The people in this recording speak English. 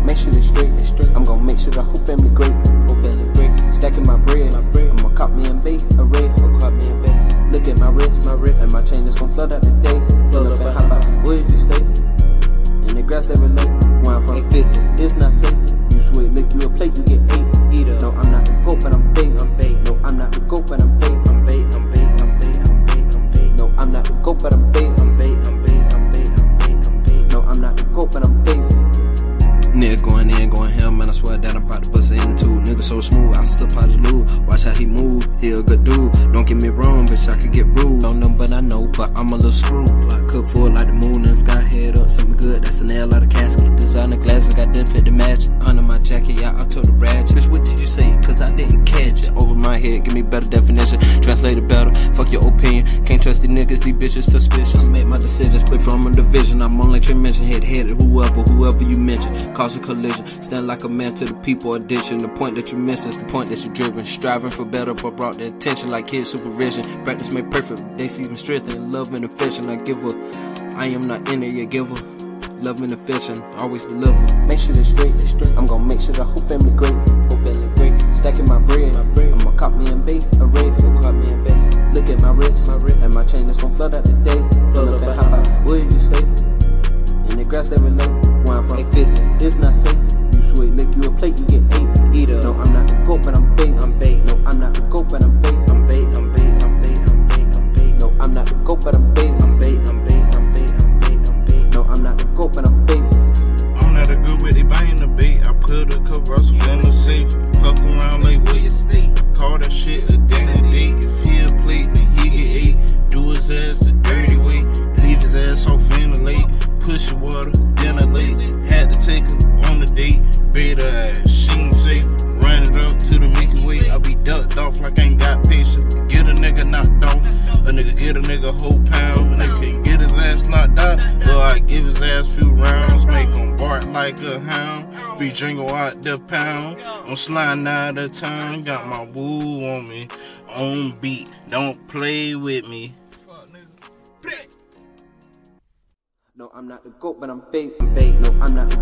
Make sure it's straight. I'm gon' make sure the whole family great. Stacking my bread. I'ma cop me and bait a red. Look at my wrist, and my chain is gon' flood out the day. Pull up and hop out, where you stay? In the grass that relate. Where I'm from, 850. It's not safe. You swear, lick you a plate, you get 8. Eat up. No, I'm not the goat, but I'm bait. No, I'm not the goat, but I'm bait. No, I'm not the goat, but I'm bait. No, I'm not the goat, but I'm bait. Nigga going in, going ham, man, I swear that I'm about to bust it in the two. Nigga so smooth, I slip out the loo. Watch how he move, he a good dude. Don't get me wrong, bitch, I could get bruised. Don't know, but I know, but I'm a little screw. I cook for it like the moon and the sky, head up, something good, that's an L out of casket. Designer glasses, got them fit the match. Under my jacket, yeah, I took the ratchet. Bitch, what did you say? Cause I didn't catch it. Over my head, give me better definition. Translate it better, fuck your opinion. Can't trust these niggas, these bitches suspicious. I make my decisions, split from a division. I'm on like your mention, head-headed, whoever you mention. Cause a collision, stand like a man to the people addiction. The point that you miss is the point that you're driven. Striving for better, but brought the attention like kid supervision. Practice made perfect, they see me strength and love and affection. I give up, I am not in it, you giver. Love and affection, always deliver. Make sure it's straight. I'm gon' make sure the whole family great. Stacking my bread. I'ma cop me and bait a red. Look at my wrist, and my chain is gon' flood out the day. Pull up and hop out, where you stay? In the grass that relate. Where I'm from, 850. It's not safe. You swear, lick you a plate, you get 8. Eat up. No, I'm not the goat, but I'm bait. No, I'm not the goat, but I'm bait. No, I'm not the goat, but I'm bait. No, I'm not the goat, but I'm bait. I'm not a good with they buying the bait. I put a couple Russell in the safe. Fuck around like where you stay. Call that shit a dinner date. If he a plate, then he get 8. Do his ass the dirty way. Leave his ass off in the lake. Push your water, dinner late. Had to take her on the date. Bait her ass, she ain't safe. Run it up to the Milky Way. I be ducked off like I ain't got patience. Get a nigga knocked off. A nigga get a nigga whole pound. A nigga can get his ass knocked out. Or I give his ass few rounds. Make him bark like a hound. Free jingle out the pound. I'm sliding out of town. Got my woo on me. On beat. Don't play with me. No, I'm not the goat, but I'm bait. No, I'm not the